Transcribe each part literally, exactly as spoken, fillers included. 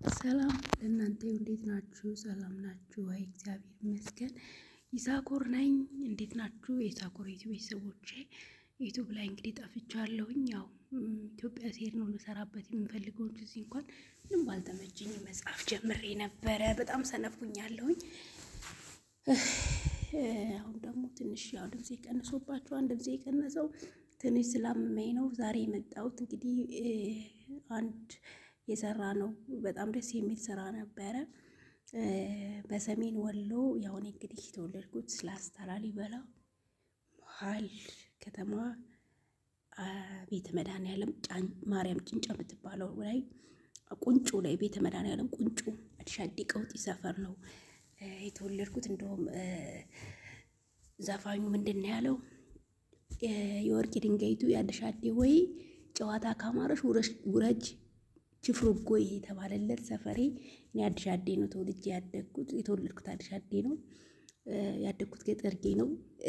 ሰላም ለእናንተ እንዴት ናችሁ? ሰላም ናችሁ ወይ? እግዚአብሔር ይመስገን። ይሳኮር ነኝ። እንዴት ናችሁ? የይሳኮር ዩቲዩብ ቤተሰቦቼ ዩቲዩብ ላይ እንግዲህ ጠፍቻለሁኝ። ያው ኢትዮጵያ ስሄድ ነው ልሰራበት የምፈልገው እንጂ እዚህ እንኳን ምንም ባልተመቸኝ መጽሐፍ ጀምሬ ነበረ። በጣም ሰነፉኛለሁኝ። አሁን ደግሞ ትንሽ ያው ድምጼ ቀንሶባችኋል። ድምጼ የቀነሰው ትንሽ ስላመመኝ ነው ዛሬ የመጣሁት። እንግዲህ አንድ የሰራ ነው በጣም ደስ የሚል ስራ ነበረ። በሰሜን ወሎ ያው እኔ እንግዲህ የተወለድኩት ላስታ ላሊበላ መሀል ከተማ ቤተ መድኃኒዓለም ማርያም ጭንጫ የምትባለው ላይ ቁንጮ ላይ ቤተ መድኃኒዓለም ቁንጮ አዲሻዲ ቀውጢ ሰፈር ነው የተወለድኩት። እንደውም ዘፋኙ ምንድነው ያለው? የወርቂ ድንጋይቱ ያድሻዴ ወይ ጨዋታ ካማረሽ ውረጅ ችፍሩጎይ የተባለለት ሰፈሬ እኔ አዲሻዴ ነው ተወልጄ ያደግኩት። የተወለድኩት አዲሻዴ ነው፣ ያደግኩት ገጠርጌ ነው።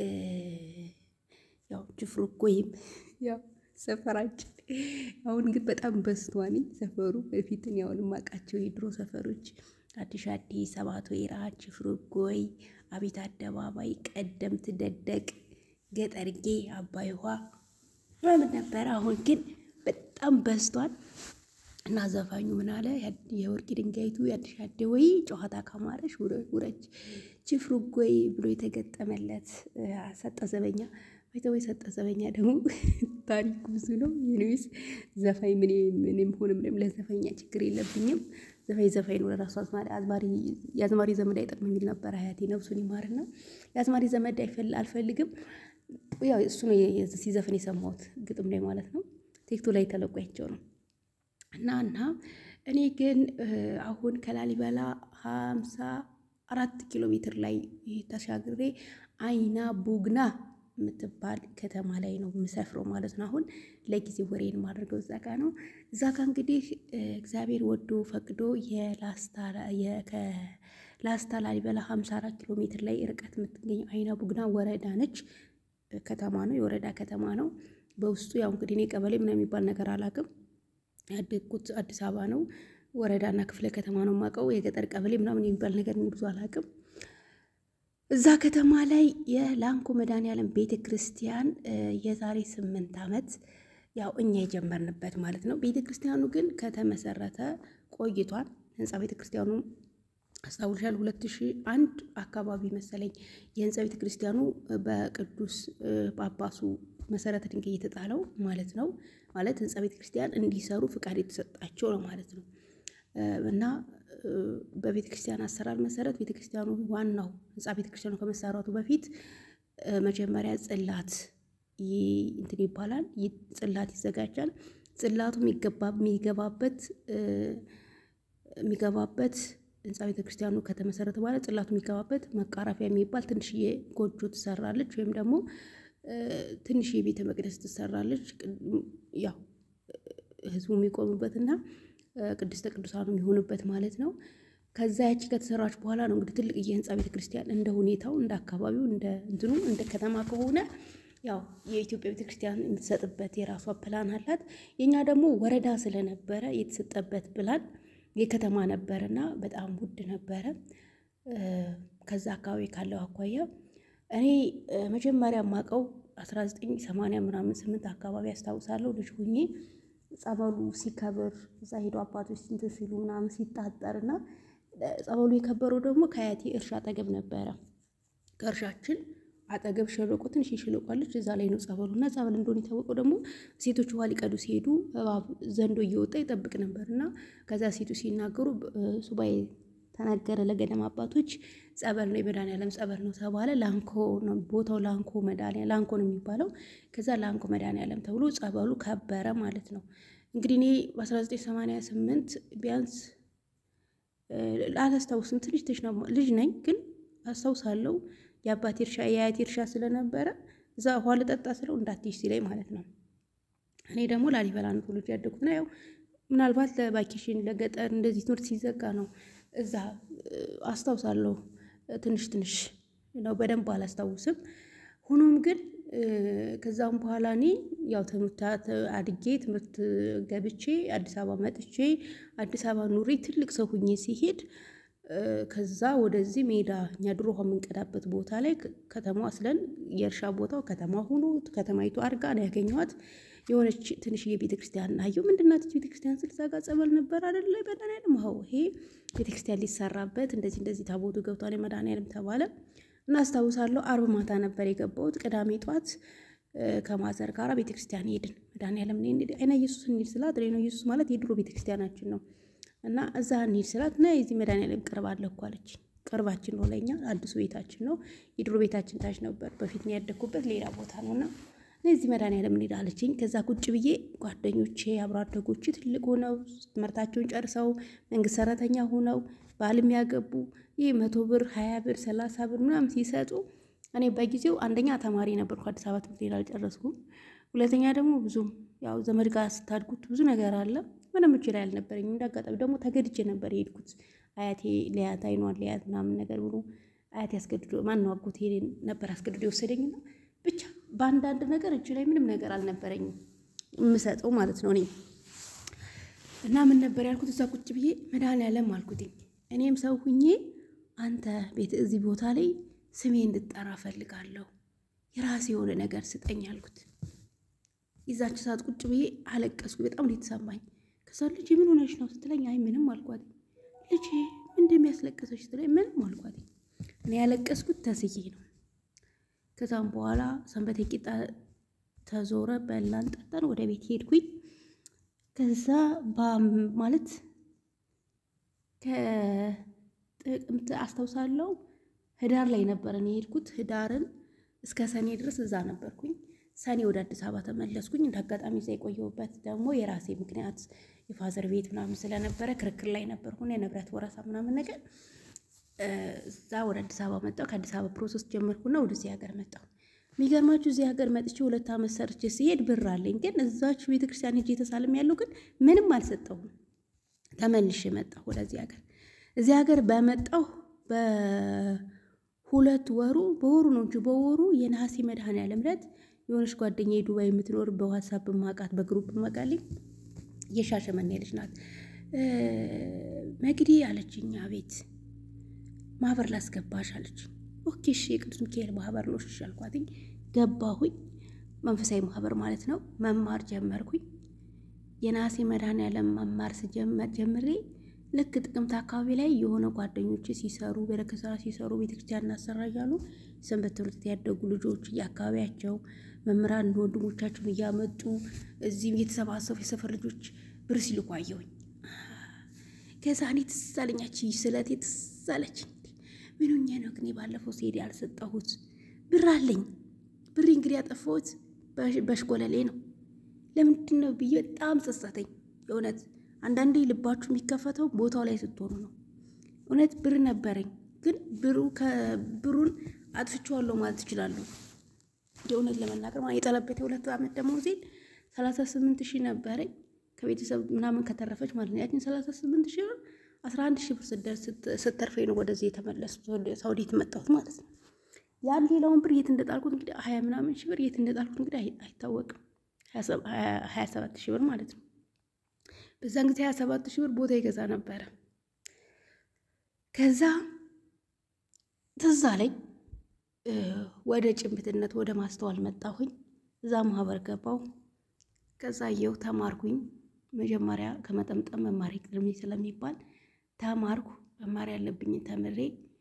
ያው ችፍሩጎይም ያው ሰፈራችን አሁን ግን በጣም በስቷል ሰፈሩ። በፊት ያው የማውቃቸው የድሮ ሰፈሮች አዲሻዴ፣ ሰባት ወይራ፣ ችፍሩጎይ፣ አቤት አደባባይ፣ ቀደምት፣ ደደቅ፣ ገጠርጌ፣ አባይ ውሃ ምናምን ነበር። አሁን ግን በጣም በስቷል። እና ዘፋኙ ምን አለ? የወርቂ ድንጋይቱ ያድሻዴ ወይ ጨዋታ ካማረሽ ውረጅ ችፍሩጎይ ብሎ የተገጠመለት ሰጠ ዘበኛ። ወይ ሰጠ ዘበኛ ደግሞ ታሪክ ብዙ ነው። ዩኒስ ዘፋኝ ምን ምንም ሆነ ምንም ለዘፈኛ ችግር የለብኝም። ዘፋኝ ዘፋኝ ነው። ለራሱ አዝማሪ አዝማሪ የአዝማሪ ዘመድ አይጠቅም የሚል ነበር አያቴ ነፍሱን ይማርና። የአዝማሪ ዘመድ አይፈል አልፈልግም። ያው እሱ ነው ሲዘፍን የሰማሁት ግጥም ላይ ማለት ነው። ቲክቶክ ላይ ተለቋቸው ነው። እና እና እኔ ግን አሁን ከላሊበላ ሃምሳ አራት ኪሎ ሜትር ላይ ተሻግሬ አይና ቡግና የምትባል ከተማ ላይ ነው የምሰፍረው ማለት ነው። አሁን ለጊዜው ወሬን ማድረገው እዛ ጋር ነው። እዛ ጋር እንግዲህ እግዚአብሔር ወዶ ፈቅዶ የላስታ የከላስታ ላሊበላ ሃምሳ አራት ኪሎ ሜትር ላይ ርቀት የምትገኘው አይና ቡግና ወረዳ ነች። ከተማ ነው፣ የወረዳ ከተማ ነው። በውስጡ ያው እንግዲህ እኔ ቀበሌ ምናምን የሚባል ነገር አላውቅም። ያደግኩት አዲስ አበባ ነው። ወረዳና ክፍለ ከተማ ነው የማውቀው። የገጠር ቀበሌ ምናምን የሚባል ነገር ብዙ አላውቅም። እዛ ከተማ ላይ የላንኮ መድኃኒዓለም ቤተክርስቲያን የዛሬ ስምንት ዓመት ያው እኛ የጀመርንበት ማለት ነው። ቤተክርስቲያኑ ግን ከተመሰረተ ቆይቷል። ህንጻ ቤተክርስቲያኑ አስታውሻለሁ ሁለት ሺህ አንድ አካባቢ መሰለኝ የህንጻ ቤተክርስቲያኑ በቅዱስ ጳጳሱ መሰረተ ድንጋይ የተጣለው ማለት ነው። ማለት ህንጻ ቤተክርስቲያን እንዲሰሩ ፍቃድ የተሰጣቸው ነው ማለት ነው። እና በቤተክርስቲያን አሰራር መሰረት ቤተክርስቲያኑ ዋናው ህንጻ ቤተክርስቲያኑ ከመሰራቱ በፊት መጀመሪያ ጽላት እንትን ይባላል። ጽላት ይዘጋጃል። ጽላቱ የሚገባ የሚገባበት የሚገባበት ህንጻ ቤተክርስቲያኑ ከተመሰረተ በኋላ ጽላቱ የሚገባበት መቃረፊያ የሚባል ትንሽዬ ጎጆ ትሰራለች፣ ወይም ደግሞ ትንሽ የቤተ መቅደስ ትሰራለች። ያው ህዝቡ የሚቆምበትና ቅድስተ ቅዱሳኑ የሚሆንበት ማለት ነው። ከዛ ያቺ ከተሰራች በኋላ ነው እንግዲህ ትልቅ የህንጻ ቤተክርስቲያን እንደ ሁኔታው እንደ አካባቢው እንደ እንትኑ እንደ ከተማ ከሆነ ያው የኢትዮጵያ ቤተክርስቲያን የምትሰጥበት የራሷ ፕላን አላት። የኛ ደግሞ ወረዳ ስለነበረ የተሰጠበት ፕላን የከተማ ነበርና በጣም ውድ ነበረ። ከዛ አካባቢ ካለው አኳያ እኔ መጀመሪያ ማቀው አስራ ዘጠኝ ሰማንያ ምናምን ስምንት አካባቢ አስታውሳለሁ። ልጅ ሆኜ ጸበሉ ሲከብር እዛ ሄዶ አባቶች እንትን ሲሉ ምናምን ሲጣጣርና ጸበሉ የከበረው ደግሞ ከአያቴ እርሻ አጠገብ ነበረ። ከእርሻችን አጠገብ ሸለቆ ትንሽ ሸለቆ እዛ ላይ ነው ጸበሉና ጸበል እንደሆነ የታወቀው ደግሞ ሴቶች ውሃ ሊቀዱ ሲሄዱ እባብ ዘንዶ እየወጣ ይጠብቅ ነበርና ከዛ ሴቶች ሲናገሩ ሱባኤ ተናገረ ለገዳም አባቶች ጸበል ነው የመድኃኒዓለም ጸበል ነው ተባለ። ላንኮ ነው ቦታው፣ ላንኮ መድኃኒዓለም ላንኮ ነው የሚባለው። ከዛ ላንኮ መድኃኒዓለም ተብሎ ጸበሉ ከበረ ማለት ነው። እንግዲህ እኔ በ1988 ቢያንስ አላስታውስም ትንሽ ትንሽ ነው ልጅ ነኝ፣ ግን አስታውሳለሁ የአባቴ እርሻ የአያቴ እርሻ ስለነበረ እዛ ውሃ ልጠጣ ስለው እንዳትይሽ ሲለኝ ማለት ነው። እኔ ደግሞ ላሊበላ ነው ተወልጄ ያደግኩት ነው። ያው ምናልባት ለቫኬሽን ለገጠር እንደዚህ ትምህርት ሲዘጋ ነው እዛ አስታውሳለሁ ትንሽ ትንሽ ነው፣ በደንብ አላስታውስም። ሆኖም ግን ከዛም በኋላ እኔ ያው ትምህርት አድጌ ትምህርት ገብቼ አዲስ አበባ መጥቼ አዲስ አበባ ኑሬ ትልቅ ሰው ሁኜ ሲሄድ ከዛ ወደዚህ ሜዳ እኛ ድሮ የምንቀዳበት ቦታ ላይ ከተማው አስለን የእርሻ ቦታው ከተማ ሆኖ ከተማይቱ አርጋ ነው ያገኘኋት። የሆነች ትንሽዬ ቤተክርስቲያን አየሁ። ምንድናት እቺ ቤተክርስቲያን ስል እዛ ጋር ጸበል ነበር አይደል ላይ መድኃኒዓለም አዎ ይሄ ቤተክርስቲያን ሊሰራበት እንደዚህ እንደዚህ ታቦቱ ገብቷል መድኃኒዓለም ተባለ። እና አስታውሳለሁ አርብ ማታ ነበር የገባሁት። ቅዳሜ ጧት ከማዘር ጋር ቤተክርስቲያን ሄድን። መድኃኒዓለም ነኝ እንዴ አይና ኢየሱስ እንሂድ ስላት ነው ኢየሱስ ማለት የድሮ ቤተክርስቲያናችን ነው እና እዛ እንሂድ ስላት ና እዚህ መድኃኒዓለም ቅርብ አለ እኮ አለች። ቅርባችን ነው ለኛ አዲሱ ቤታችን ነው። የድሮ ቤታችን ታች ነበር በፊት ነው ያደኩበት ሌላ ቦታ ነውና እዚህ መድኃኒዓለም እንሂድ አለችኝ። ከዛ ቁጭ ብዬ ጓደኞቼ አብሮ አደጎቼ ትልቅ ሆነው ትምህርታቸውን ጨርሰው መንግስት ሰራተኛ ሆነው ባልም ያገቡ ይሄ መቶ ብር ሃያ ብር ሰላሳ ብር ምናምን ሲሰጡ እኔ በጊዜው አንደኛ ተማሪ ነበርኩ አዲስ አበባ ትምህርት ቤት አልጨረስኩም። ሁለተኛ ደግሞ ብዙ ያው ዘመድ ጋር ስታድጉት ብዙ ነገር አለ ምንም እችል አልነበረኝም። እንዳጋጣሚ ደግሞ ተገድጄ ነበር የሄድኩት። አያቴ ሊያት አይኗን ሊያት ምናምን ነገር ብሎ አያቴ አስገድዶ ማን ነው አጎቴ ነበር አስገድዶ የወሰደኝና ብቻ በአንዳንድ ነገር እጅ ላይ ምንም ነገር አልነበረኝም የምሰጠው ማለት ነው። እኔ እና ምን ነበር ያልኩት እዛ ቁጭ ብዬ መድኃኒዓለም አልኩትኝ እኔም ሰው ሁኜ አንተ ቤት እዚህ ቦታ ላይ ስሜ እንድጠራ ፈልጋለሁ የራሴ የሆነ ነገር ስጠኝ አልኩት። ይዛች ሰዓት ቁጭ ብዬ አለቀስኩ። በጣም ልትሰማኝ ከዛ ልጅ ምን ሆነሽ ነው ስትለኝ አይ ምንም አልኳት። ልጅ እንደሚያስለቅሰሽ ስትለኝ ምንም አልኳት። እኔ ያለቀስኩት ተስዬ ነው። ከዛም በኋላ ሰንበቴ ቂጣ ተዞረ በላን ጠጣን ወደ ቤት ሄድኩኝ። ከዛ ማለት ከጥቅምት አስታውሳለሁ ህዳር ላይ ነበር እኔ ሄድኩት። ህዳርን እስከ ሰኔ ድረስ እዛ ነበርኩኝ። ሰኔ ወደ አዲስ አበባ ተመለስኩኝ። እንዳጋጣሚ እዛ የቆየሁበት ደግሞ የራሴ ምክንያት የፋዘር ቤት ምናምን ስለነበረ ክርክር ላይ ነበርኩ የንብረት ወረሳ ምናምን ነገር እዛ ወደ አዲስ አበባ መጣሁ። ከአዲስ አበባ ፕሮሰስ ጀመርኩና ወደዚህ ሀገር መጣሁ። የሚገርማችሁ እዚህ ሀገር መጥቼ ሁለት ዓመት ሰርቼ ሲሄድ ብር አለኝ ግን እዛች ቤተክርስቲያን ሄጄ ተሳልም ያለው ግን ምንም አልሰጠሁም። ተመልሼ መጣሁ ወደዚህ ሀገር። እዚህ ሀገር በመጣሁ በሁለት ወሩ በወሩ ነው እንጂ በወሩ የነሐሴ መድኃኒዓለም ዕለት የሆነች ጓደኛዬ ዱባይ የምትኖር በዋትስአፕ ማቃት በግሩፕ ማቃልኝ የሻሸመኔ ልጅ ናት። መግዲ አለችኝ አቤት ማህበር ላስገባሽ አለች። ኦኬ እሺ የቅዱስ ሚካኤል ማህበር ነው እሺ አልኳትኝ። ገባሁኝ መንፈሳዊ ማህበር ማለት ነው። መማር ጀመርኩኝ። የነሐሴ መድኃኒዓለም መማር ስጀምር ጀምሬ ልክ ጥቅምት አካባቢ ላይ የሆነ ጓደኞቼ ሲሰሩ በረከት ስራ ሲሰሩ ቤተክርስቲያን እናሰራያሉ ሰንበት ትምህርት ያደጉ ልጆች ያካባቢያቸው መምህራን ወንድሞቻቸውን እያመጡ እዚህ የተሰባሰቡ የሰፈር ልጆች ብር ሲልኩ አየሁኝ። ከዛ እኔ ትዝ አለኛች ስለቴ ትዝ አለችኝ። ምን ሆኜ ነው ግን ባለፈው ሲሄድ ያልሰጠሁት ብር አለኝ። ብር እንግዲህ ያጠፋሁት በሽቆለሌ ነው። ለምንድን ነው ብዬ በጣም ጸጸተኝ። የእውነት አንዳንዴ ልባችሁ የሚከፈተው ቦታው ላይ ስትሆኑ ነው። እውነት ብር ነበረኝ ግን ብሩ ከብሩን አጥፍቼዋለሁ ማለት እችላለሁ። የእውነት ለመናገር ማለት የጠለበት የሁለት ዓመት ደሞዜ ሰላሳ ስምንት ሺህ ነበረኝ ከቤተሰብ ምናምን ከተረፈች ማለት ነው። ያችን ሰላሳ ስምንት ሺህ ብር አስራ አንድ ሺህ ብር ስደርስ ስትተርፈኝ ነው ወደዚህ የተመለስኩት ሳውዲ የተመጣሁት ማለት ነው። ያን ሌላውን ብር የት እንደጣልኩት እንግዲህ ሀያ ምናምን ሺህ ብር የት እንደጣልኩት እንግዲህ አይታወቅም። ሀያ ሰባት ሺህ ብር ማለት ነው። በዛን ጊዜ ሀያ ሰባት ሺህ ብር ቦታ ይገዛ ነበረ። ከዛ ትዝ አለኝ ወደ ጭምትነት ወደ ማስተዋል መጣሁኝ። እዛ ማህበር ገባሁ። ከዛ የው ተማርኩኝ። መጀመሪያ ከመጠምጠም መማር ይቅድም ስለሚባል ተማርኩ። መማር ያለብኝ ተምሬ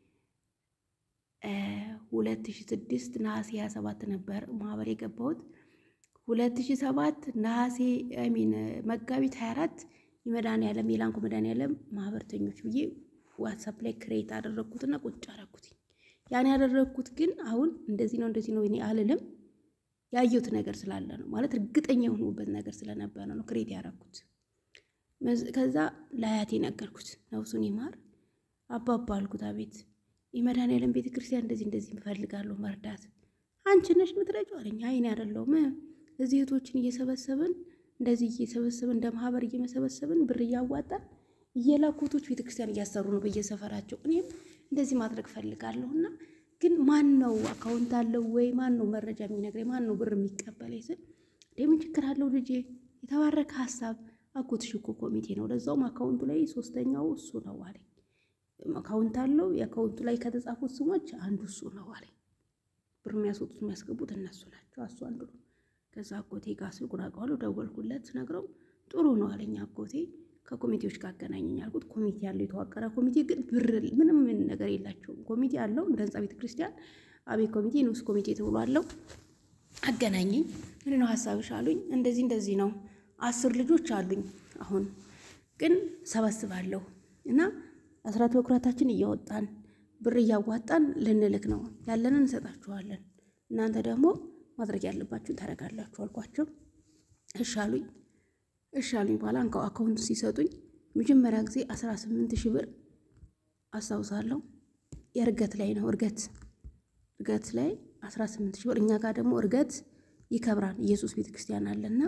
ሁለት ሺህ ስድስት ነሐሴ ሃያ ሰባት ነበር ማህበር የገባሁት። ሁለት ሺህ ሰባት ነሐሴ አሚን መጋቢት ሃያ አራት የመድኃኒዓለም የላንኩ መድኃኒዓለም ማህበርተኞች ብዬ ዋትስአፕ ላይ ክሬት አደረኩትና ቁጭ አደረኩት። ያን ያደረኩት ግን አሁን እንደዚህ ነው እንደዚህ ነው እኔ አልልም። ያየሁት ነገር ስላለ ነው ማለት እርግጠኛ የሆኑበት ነገር ስለነበረ ነው ክሬት ያደረኩት። ከዛ ለአያቴ ነገርኩት። ነፍሱን ይማር አባባ አልኩት። አቤት የመድኃኒዓለም ቤተክርስቲያን እንደዚህ እንደዚህ እፈልጋለሁ መርዳት። አንቺ ነሽ የምትረጂው አለኝ። አይ እኔ አይደለሁም። እዚህ እህቶችን እየሰበሰብን እንደዚህ እየሰበሰብን እንደ ማህበር እየመሰበሰብን ብር እያዋጣን እየላኩቶች ቤተክርስቲያን እያሰሩ ነው በየሰፈራቸው። እኔም እንደዚህ ማድረግ ፈልጋለሁና ግን ማን ነው አካውንት አለው ወይ ማን ነው መረጃ የሚነግረኝ ማን ነው ብር የሚቀበለኝ ስል ምን ችግር አለው ልጄ የተባረከ ሐሳብ አጎትሽ እኮ ኮሚቴ ነው ለዛውም አካውንቱ ላይ ሶስተኛው እሱ ነው አለኝ አካውንት አለው የአካውንቱ ላይ ከተጻፉት ስሞች አንዱ እሱ ነው አለኝ ብር የሚያስወጡት የሚያስገቡት እነሱ ናቸው እሱ አንዱ ነው ከዛ አጎቴ ጋር ስልኩን አውቀዋለሁ ደወልኩለት ነግረው ጥሩ ነው አለኝ አጎቴ ከኮሚቴዎች ጋር አገናኘኝ አልኩት ኮሚቴ ያለው የተዋቀረ ኮሚቴ ግን ብር ምንም ነገር የላቸውም ኮሚቴ ያለው እንደ ህንጻ ቤተ ክርስቲያን አቤት ኮሚቴ ንዑስ ኮሚቴ ተብሎ አለው አገናኘኝ ምንድነው ሐሳብሽ አሉኝ እንደዚህ እንደዚህ ነው አስር ልጆች አሉኝ አሁን ግን ሰበስባለሁ እና አስራት በኩራታችን እያወጣን ብር እያዋጣን ልንልክ ነው ያለንን እንሰጣችኋለን እናንተ ደግሞ ማድረግ ያለባችሁን ታረጋላችሁ አልኳቸው እሺ አሉኝ እሺ አሉኝ በኋላ አንካው አካውንት ሲሰጡኝ መጀመሪያ ጊዜ አስራ ስምንት ሺህ ብር አስታውሳለሁ የርገት ላይ ነው እርገት እርገት ላይ አስራ ስምንት ሺህ ብር እኛ ጋር ደግሞ እርገት ይከብራል ኢየሱስ ቤተክርስቲያን አለና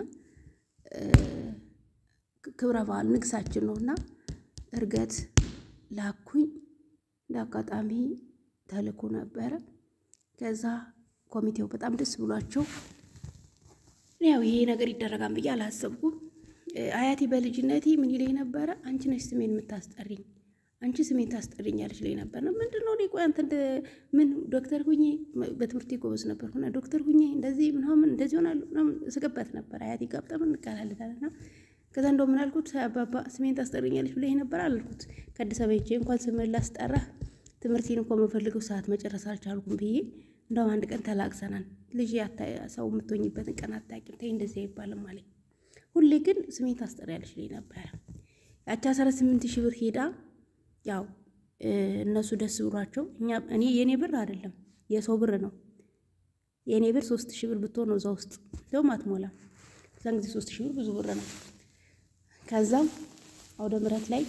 ክብረ በዓል ንግሳችን ነውና እርገት ላኩኝ ለአጋጣሚ ተልኮ ነበር ከዛ ኮሚቴው በጣም ደስ ብሏቸው ያው ይሄ ነገር ይደረጋል ብዬ አላሰብኩም አያቴ በልጅነቴ ምን ይለኝ ነበር አንቺ ነሽ ስሜን የምታስጠሪኝ አንቺ ስሜን ታስጠሪኛለሽ ላይ ነበር ነው ምንድነው ሊቆ አንተ ምን ዶክተር ሁኚ በትምህርት ጎበዝ ነበርኩና ዶክተር ሁኚ እንደዚህ ምናምን እንደዚህ ሆናለሁ ምናምን ስገባት ነበር አያቴ ጋር በጣም እንቀላለዳልና ከዛ እንደው ምን አልኩት አባባ ስሜን ታስጠሪኛለሽ ብለኝ ነበር አልኩት ከአዲስ አበባ ሄጄ እንኳን ስሜን ላስጠራ ትምህርቴን እንኳን መፈልገው ሰዓት መጨረስ አልቻልኩም ብዬ እንደው አንድ ቀን ተላቅሰናል ልጅ ያታይ ሰው የምትሆኝበትን ቀን አታውቂም ተይ እንደዚህ አይባልም አለኝ ሁሌ ግን ስሜን ታስጠሪያለሽ ላይ ነበር ያቺ አስራ ስምንት ሺህ ብር ሄዳ ያው እነሱ ደስ ብሏቸው እኛ እኔ የኔ ብር አይደለም የሰው ብር ነው የኔ ብር ሶስት ሺህ ብር ብትሆን ነው እዛው ውስጥ ደም አትሞላ ዘንግ ጊዜ ሶስት ሺህ ብር ብዙ ብር ነው ከዛም አውደ ምረት ላይ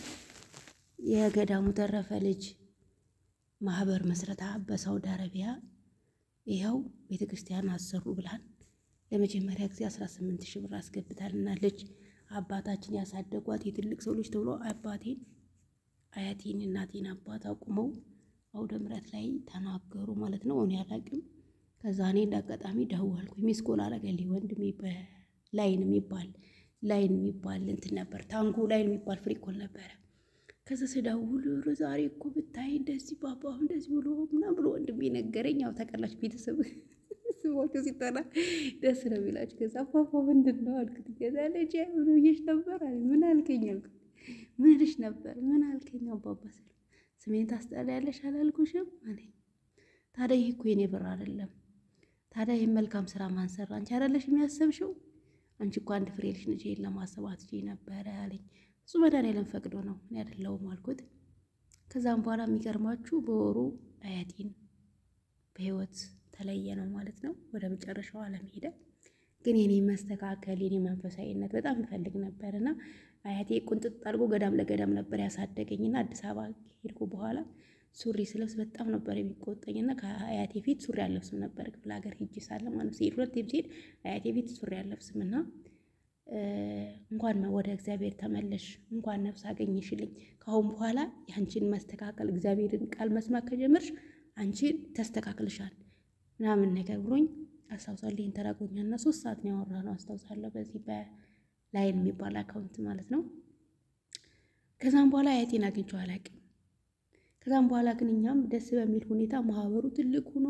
የገዳሙ ተረፈ ልጅ ማህበር መስረታ በሳውዲ አረቢያ ይሄው ቤተክርስቲያን አሰሩ ብላን ለመጀመሪያ ጊዜ አስራ ስምንት ሺህ ብር አስገብታልና ልጅ አባታችን ያሳደጓት የትልቅ ሰው ልጅ ተብሎ አባቴን አያቴን እናቴን አባት አቁመው አውደ ምረት ላይ ተናገሩ ማለት ነው እኔ አላቅም ከዛ እኔ እንዳጋጣሚ ደወልኩኝ ሚስኮል አረገልኝ ወንድሜ በላይን የሚባል ላይን የሚባል እንትን ነበር ታንጎ ላይን የሚባል ፍሪኮል ነበር ከዛ ስደውል ዛሬ እኮ ብታይ እንደዚህ ባባው እንደዚህ ብሎ ምናምን ብሎ ወንድሜ ነገረኝ ያው ተቀላጭ ቤተሰብ ስሞቹ ሲጠራ ደስ ነው የሚላችሁ ከዛ ባባ ምንድነው አልኩት ከዛ ልጅ ምን ይሽ ነበር አለ ምን አልከኝ አልኩት ምን ልሽ ነበር ምን አልከኝ አባባ ስለ ስሜን ታስጠሪያለሽ አላልኩሽም አለኝ ታዲያ ይሄ እኮ የኔ ብር አይደለም ታዲያ ይሄ መልካም ስራ ማን ሰራ አንቺ አይደለሽ የሚያስብሽው አንቺ እኮ አንድ ፍሬ ልጅ ነሽ ለማሰባት ጂ ነበር አለኝ እሱ መድኃኒዓለም ፈቅዶ ነው እኔ አይደለሁም አልኩት ከዛም በኋላ የሚገርማችሁ በወሩ አያቴን በህይወት ተለየ ነው ማለት ነው ወደ መጨረሻው ዓለም ሄደ ግን የኔ መስተካከል የኔ መንፈሳዊነት በጣም ፈልግ ነበርና አያቴ ቁንጥጥ አድርጎ ገዳም ለገዳም ነበር ያሳደገኝና አዲስ አበባ ሄድኩ በኋላ ሱሪ ስለብስ በጣም ነበር የሚቆጠኝና ከአያቴ ፊት ሱሪ አለብስም ነበር ክፍለ ሀገር ሄጄ ሳለ ማለት ነው ሁለቴም ሲሄድ አያቴ ፊት ሱሪ አለብስምና እንኳን ወደ እግዚአብሔር ተመለሽ እንኳን ነፍስ አገኘሽልኝ ካሁን በኋላ ያንቺን መስተካከል እግዚአብሔርን ቃል መስማት ከጀመርሽ አንቺን ተስተካክልሻል ምናምን ነገር ብሎኝ አስታውሳለሁ ተራጎኛና ሶስት ሰዓት ነው ያወራነው አስታውሳለሁ በዚህ በላይን የሚባል አካውንት ማለት ነው ከዛም በኋላ አያቴን አግኝቼው አላውቅም ከዛም በኋላ ግን እኛም ደስ በሚል ሁኔታ ማህበሩ ትልቅ ሆኖ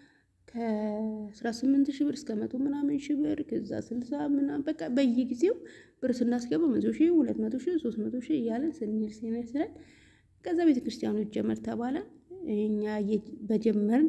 ከአስራ ስምንት ሺህ ብር እስከ መቶ ምናምን ሺህ ብር ከዛ ስልሳ ምናምን በቃ በየጊዜው ብር ስናስገባ መቶ ሺህ ሁለት መቶ ሺህ ሶስት መቶ ሺህ እያለን ስንል ስንል ከዛ ቤተክርስቲያኑ ይጀመር ተባለ እኛ በጀመርን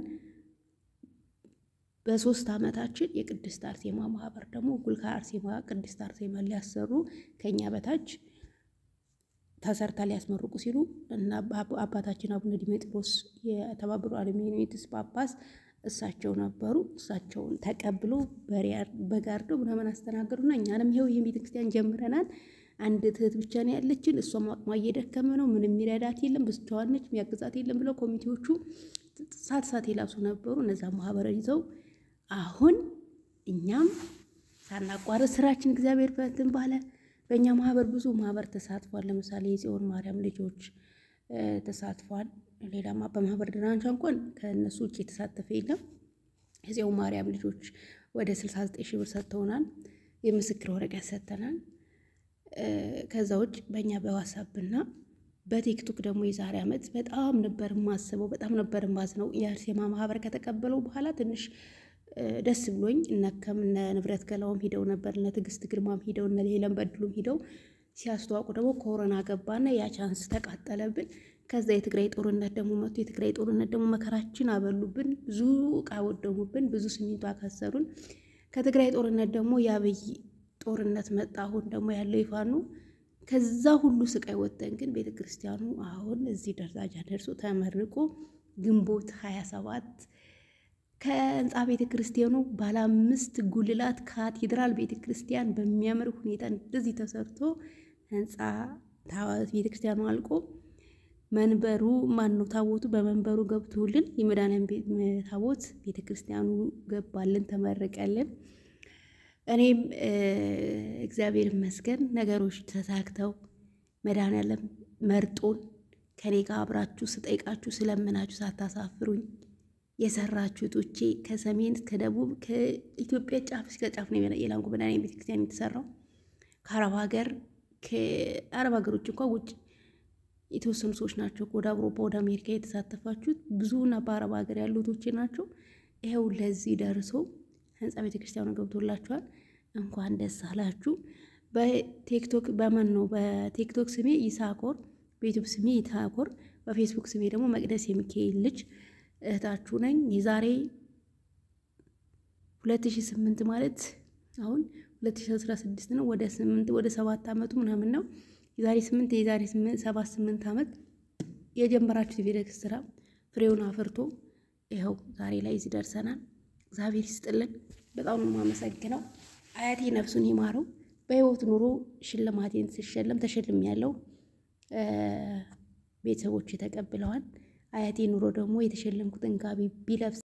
በሶስት አመታችን የቅድስት አርሴማ ማህበር ደግሞ ጉልካ አርሴማ ቅድስት አርሴማ ሊያሰሩ ከኛ በታች ተሰርታ ሊያስመርቁ ሲሉ እና አባታችን አቡነ ዲሜጥሮስ የተባበሩ ዓለም የዩኒትስ ጳጳስ እሳቸው ነበሩ እሳቸውን ተቀብሎ በሪያር በጋርዶ ምናምን አስተናገሩና እኛንም ይሄው የቤተክርስቲያን ጀምረናል አንድ እህት ብቻ ነው ያለችን እሷም አቅሟ እየደከመ ነው ምንም ይረዳት የለም ብቻዋን ነች የሚያግዛት የለም ብለው ኮሚቴዎቹ ሳት ሳት ይላሱ ነበሩ እነዛ ማህበር ይዘው አሁን እኛም ሳናቋርጥ ስራችን እግዚአብሔር ፈንትን ባለ በእኛ ማህበር ብዙ ማህበር ተሳትፏል ለምሳሌ የጽዮን ማርያም ልጆች ተሳትፏል። ሌላማ በማህበር ደረጃ እንኳን ከእነሱ ውጭ የተሳተፈ የለም። እዚያው ማርያም ልጆች ወደ ስልሳ ዘጠኝ ሺህ ብር ሰጥተውናል። የምስክር ወረቀት ሰጥተናል። ከዛ ውጭ በእኛ በዋትስአፕና በቲክቶክ ደግሞ የዛሬ ዓመት በጣም ነበር የማስበው፣ በጣም ነበር የማዝነው። የአርሴማ ማህበር ከተቀበለው በኋላ ትንሽ ደስ ብሎኝ እነከም እነ ንብረት ገላውም ሂደው ነበር፣ እነ ትዕግስት ግርማም ሂደው፣ እነ ሌለም በድሉም ሂደው ሲያስተዋውቁ ደግሞ ኮሮና ገባና ያ ቻንስ ተቃጠለብን። ከዛ የትግራይ ጦርነት ደግሞ መጥቶ የትግራይ ጦርነት ደግሞ መከራችን አበሉብን፣ ብዙ ዕቃ ወደሙብን፣ ብዙ ሲሚንቶ አካሰሩን። ከትግራይ ጦርነት ደግሞ የአብይ ጦርነት መጣ። አሁን ደግሞ ያለው ይፋኑ። ከዛ ሁሉ ስቃይ ወጥተን ግን ቤተክርስቲያኑ አሁን እዚህ ደረጃ ደርሶ ተመርቆ ግንቦት ሀያ ሰባት ከህንፃ ቤተክርስቲያኑ ባለ አምስት ጉልላት ካቴድራል ቤተክርስቲያን በሚያምር ሁኔታ እንደዚህ ተሰርቶ ህንፃ ቤተክርስቲያኑ አልቆ መንበሩ ማን ነው ታቦቱ በመንበሩ ገብቶልን የመድኃኔዓለም ታቦት ቤተክርስቲያኑ ገባልን፣ ተመረቀልን። እኔም እግዚአብሔር ይመስገን ነገሮች ተሳክተው መድኃኔዓለም መርጦን ከኔ ጋር አብራችሁ ስጠይቃችሁ ስለምናችሁ ሳታሳፍሩኝ የሰራችሁ ቶቼ ከሰሜን እስከ ደቡብ ከኢትዮጵያ ጫፍ እስከ ጫፍ ነው የላንጉ መድኃኔዓለም ቤተክርስቲያን የተሰራው። ከአረብ ሀገር ከአረብ ሀገሮች እንኳን ውጭ የተወሰኑ ሰዎች ናቸው ወደ አውሮፓ ወደ አሜሪካ የተሳተፋችሁት። ብዙና በአረብ ሀገር ያሉ ቶቼ ናቸው። ይሄው ለዚህ ደርሶ ህንፃ ቤተክርስቲያኑ ገብቶላችኋል። እንኳን ደስ አላችሁ። በቲክቶክ በማን ነው በቲክቶክ ስሜ ይሳኮር፣ በዩቲዩብ ስሜ ይታኮር፣ በፌስቡክ ስሜ ደግሞ መቅደስ የሚካኤል ልጅ እህታችሁ ነኝ። የዛሬ ሁለት ሺህ ስምንት ማለት አሁን ሁለት ሺህ አስራ ስድስት ነው። ወደ ስምንት ወደ ሰባት አመቱ ምናምን ነው። የዛሬ ስምንት የዛሬ ስምንት ሰባት ስምንት አመት የጀመራችሁት የቤተክርስቲያን ስራ ፍሬውን አፍርቶ ይኸው ዛሬ ላይ እዚህ ደርሰናል። እግዚአብሔር ይስጥልን። በጣም ነው የማመሰግነው። አያቴ ነፍሱን ይማረው። በህይወት ኑሮ ሽልማቴን ስሸለም ተሸልም ያለው ቤተሰቦች ተቀብለዋል። አያቴ ኑሮ ደግሞ የተሸለምኩትን ጋቢ ቢለብስ